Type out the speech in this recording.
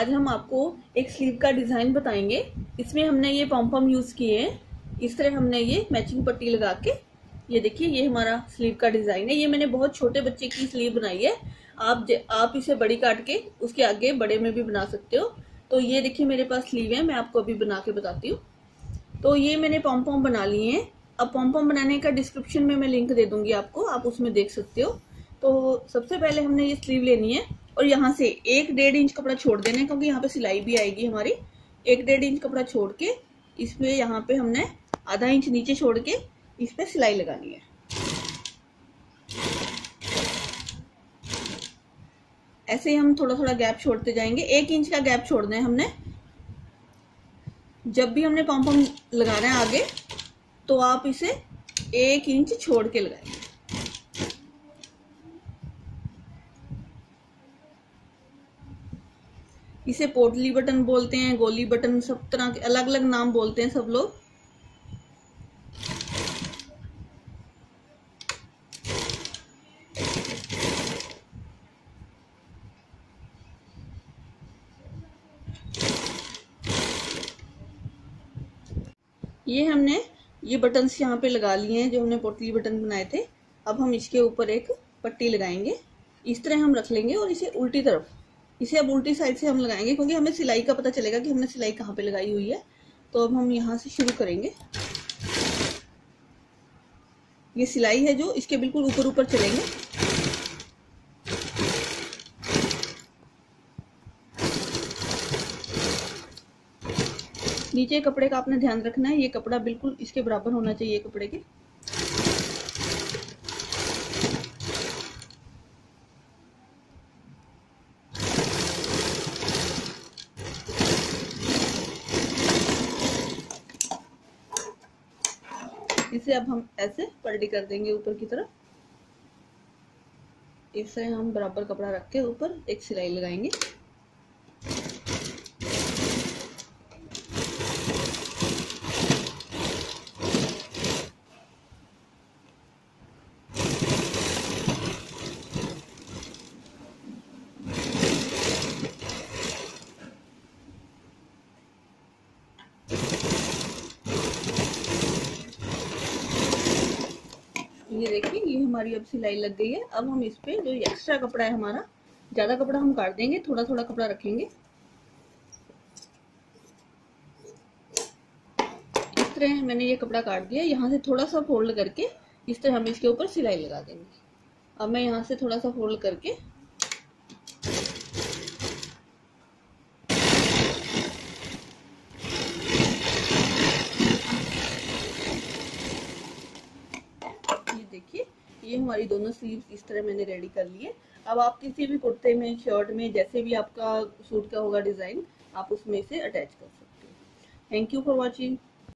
आज हम आपको एक स्लीव का डिजाइन बताएंगे। इसमें हमने ये पॉम यूज किए हैं। इस तरह हमने ये मैचिंग पट्टी लगा के, ये देखिए ये हमारा स्लीव का डिजाइन है। ये मैंने बहुत छोटे बच्चे की स्लीव बनाई है। आप इसे बड़ी काट के उसके आगे बड़े में भी बना सकते हो। तो ये देखिए मेरे पास स्लीव है, मैं आपको अभी बना के बताती हूँ। तो ये मैंने पॉम बना लिए हैं। अब पॉम बनाने का डिस्क्रिप्शन में मैं लिंक दे दूंगी आपको, आप उसमें देख सकते हो। तो सबसे पहले हमने ये स्लीव लेनी है और यहाँ से 1-1.5 इंच कपड़ा छोड़ देना है, क्योंकि यहाँ पे सिलाई भी आएगी हमारी। 1-1.5 इंच कपड़ा छोड़ के इसमें यहाँ पे हमने आधा इंच नीचे छोड़ के इस पे सिलाई लगानी है। ऐसे ही हम थोड़ा थोड़ा गैप छोड़ते जाएंगे। 1 इंच का गैप छोड़ना है हमने। जब भी हमने पॉम लगाना है आगे, तो आप इसे 1 इंच छोड़ के लगाएंगे। इसे पोटली बटन बोलते हैं, गोली बटन, सब तरह के अलग अलग नाम बोलते हैं सब लोग। ये हमने ये बटन्स यहाँ पे लगा लिए हैं जो हमने पोटली बटन बनाए थे। अब हम इसके ऊपर एक पट्टी लगाएंगे। इस तरह हम रख लेंगे और इसे उल्टी तरफ, इसे अब उल्टी साइड से हम लगाएंगे, क्योंकि हमें सिलाई का पता चलेगा कि हमने सिलाई कहाँ पे लगाई हुई है। तो अब हम यहाँ से शुरू करेंगे। ये सिलाई है जो इसके बिल्कुल ऊपर ऊपर चलेंगे। नीचे कपड़े का आपने ध्यान रखना है, ये कपड़ा बिल्कुल इसके बराबर होना चाहिए कपड़े के। इसे अब हम ऐसे पलटी कर देंगे ऊपर की तरफ। इसे हम बराबर कपड़ा रख के ऊपर एक सिलाई लगाएंगे। ये देखिए ये हमारी अब सिलाई लग गई है। अब हम इस पे जो एक्स्ट्रा कपड़ा है हमारा, ज्यादा कपड़ा हम काट देंगे, थोड़ा थोड़ा कपड़ा रखेंगे। इस तरह मैंने ये कपड़ा काट दिया। यहाँ से थोड़ा सा फोल्ड करके इस तरह हम इसके ऊपर सिलाई लगा देंगे। अब मैं यहाँ से थोड़ा सा फोल्ड करके देखिए ये हमारी दोनों स्लीव्स इस तरह मैंने रेडी कर लिए। अब आप किसी भी कुर्ते में, शर्ट में, जैसे भी आपका सूट का होगा डिजाइन, आप उसमें इसे अटैच कर सकते हो। Thank you for watching.